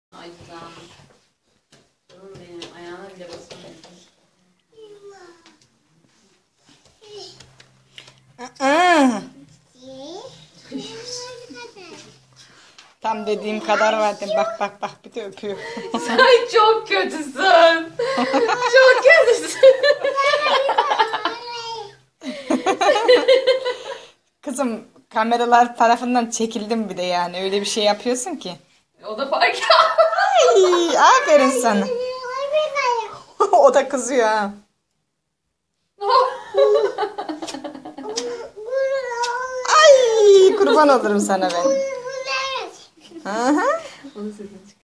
Ay güzel. Canım benim. Ayağına bile basamıyorsun. Aa, tam dediğim kadar verdim. Bak bak bak bir de öpüyor. Sen çok kötüsün. Çok kötüsün. Kızım kameralar tarafından çekildim bir de yani. Öyle bir şey yapıyorsun ki. O da fark Ay, aferin sana. O da kızıyor ha. Ay kurban olurum sana ben. Hı hı. Onun sesini çık.